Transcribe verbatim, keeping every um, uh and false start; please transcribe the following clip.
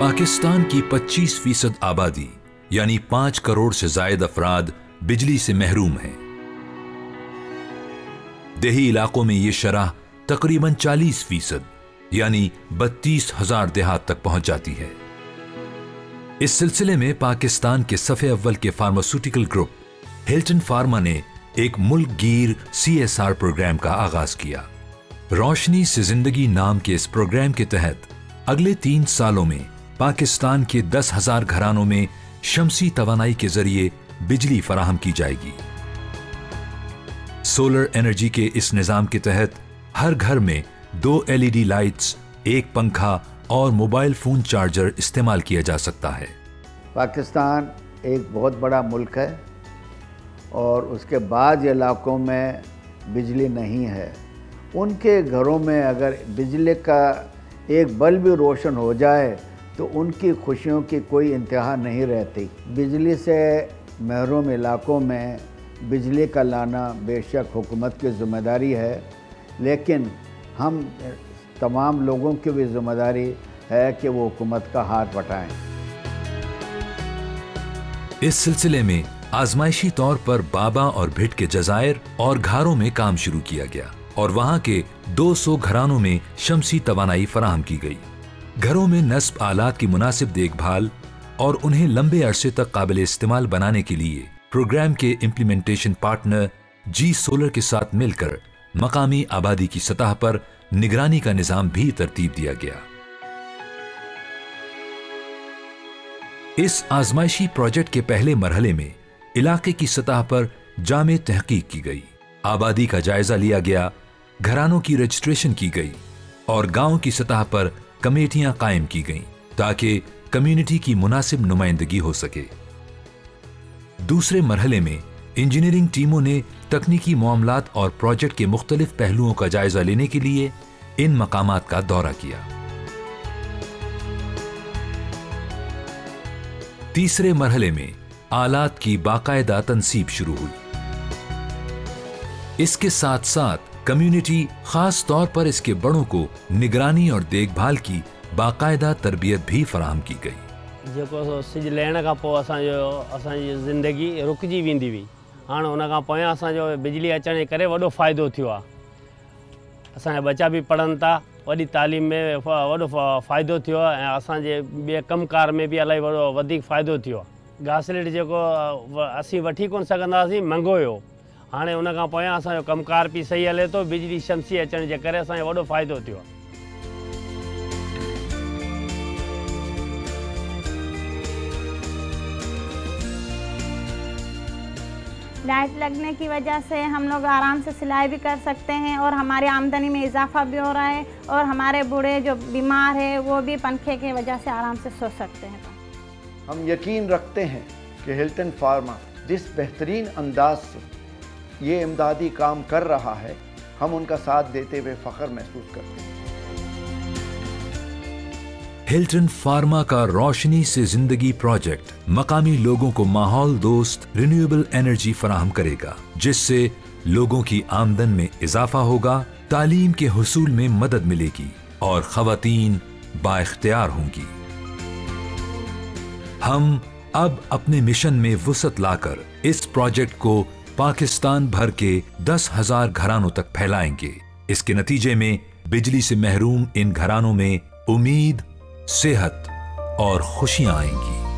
पाकिस्तान की पच्चीस फीसद आबादी यानी पांच करोड़ से ज्यादा अफराद बिजली से महरूम हैं। देही इलाकों में यह शरह तकरीबन चालीस फीसद यानी बत्तीस हजार देहात तक पहुंच जाती है। इस सिलसिले में पाकिस्तान के सफ़े अव्वल के फार्मास्यूटिकल ग्रुप हिल्टन फार्मा ने एक मुल्क गिर सी एस आर प्रोग्राम का आगाज किया। रोशनी से जिंदगी नाम के इस प्रोग्राम के तहत अगले तीन सालों में पाकिस्तान के दस हजार घरानों में शमसी तवानाई के जरिए बिजली फराहम की जाएगी। सोलर एनर्जी के इस निजाम के तहत हर घर में दो एल ई डी लाइट्स, एक पंखा और मोबाइल फोन चार्जर इस्तेमाल किया जा सकता है। पाकिस्तान एक बहुत बड़ा मुल्क है और उसके बाद इलाकों में बिजली नहीं है। उनके घरों में अगर बिजली का एक बल्ब भी रोशन हो जाए तो उनकी खुशियों की कोई इंतहा नहीं रहती। बिजली से महरूम इलाकों में बिजली का लाना बेशक हुकूमत की ज़िम्मेदारी है, लेकिन हम तमाम लोगों की भी ज़िम्मेदारी है कि वो हुकूमत का हाथ बटाएं। इस सिलसिले में आजमाइशी तौर पर बाबा और भिट के जजायर और घारों में काम शुरू किया गया और वहां के दो सौ घरानों में शमसी तवानाई फराहम की गई। घरों में नस्ब आलात की मुनासिब देखभाल और उन्हें लंबे अरसे तक काबिल इस्तेमाल बनाने के लिए प्रोग्राम के इम्प्लीमेंटेशन पार्टनर जी सोलर के साथ मिलकर मकामी आबादी की सतह पर निगरानी का निजाम भी तरतीब दिया गया। इस आजमाइशी प्रोजेक्ट के पहले मरहले में इलाके की सतह पर जामे तहकीक की गई, आबादी का जायजा लिया गया, घरानों की रजिस्ट्रेशन की गई और गांव की सतह पर कमेटियां कायम की गईं ताकि कम्युनिटी की मुनासिब नुमाइंदगी हो सके। दूसरे मरहले में इंजीनियरिंग टीमों ने तकनीकी मामलात और प्रोजेक्ट के मुख्तलिफ पहलुओं का जायजा लेने के लिए इन मकामात का दौरा किया। तीसरे मरहले में आलात की बाकायदा तनसीब शुरू हुई। इसके साथ साथ कम्युनिटी, खास तौर पर इसके बड़ों को निगरानी और देखभाल की बाकायदा तरबियत भी फराहम की गई। जो सिज लहण का पोइ असांजो असांजी ज़िंदगी रुकजी वेंदी हुई। हाणे उन खां पोयां असांजो बिजली अचण जे करे वॾो फ़ाइदो थियो आहे। असांजा बच्चा भी पढ़नि था, वॾी तालीम में वॾो फ़ाइदो थियो आहे ऐं असांजे ॿिए कमकार में भी इलाही वॾो वधीक फ़ाइदो थियो आहे। घासलेट जेको असीं वठी कोन सघंदासीं, महांगो हुयो। हाणे उन खां पोयां असांजो कमकार भी सही हले थो। बिजली शमसी अचण जे करे असांजो वॾो फ़ाइदो थियो आहे। लाइट लगने की वजह से हम लोग आराम से सिलाई भी कर सकते हैं और हमारी आमदनी में इजाफा भी हो रहा है और हमारे बूढ़े जो बीमार है वो भी पंखे की वजह से आराम से सो सकते हैं। हम यकीन रखते हैं कि हिल्टन फार्मा जिस बेहतरीन अंदाज से ये इमदादी काम कर रहा है, हम उनका साथ देते हुए फ़ख्र महसूस करते हैं। हिल्टन फार्मा का रोशनी से जिंदगी प्रोजेक्ट मकामी लोगों को माहौल दोस्त रिन्यूएबल एनर्जी फराहम करेगा, जिससे लोगों की आमदन में इजाफा होगा, तालीम के हुसूल में मदद मिलेगी और खवातीन बाइख्तियार होंगी। हम अब अपने मिशन में वुसअत लाकर इस प्रोजेक्ट को पाकिस्तान भर के दस हजार घरानों तक फैलाएंगे। इसके नतीजे में बिजली से महरूम इन घरानों में उम्मीद, सेहत और खुशियां आएंगी।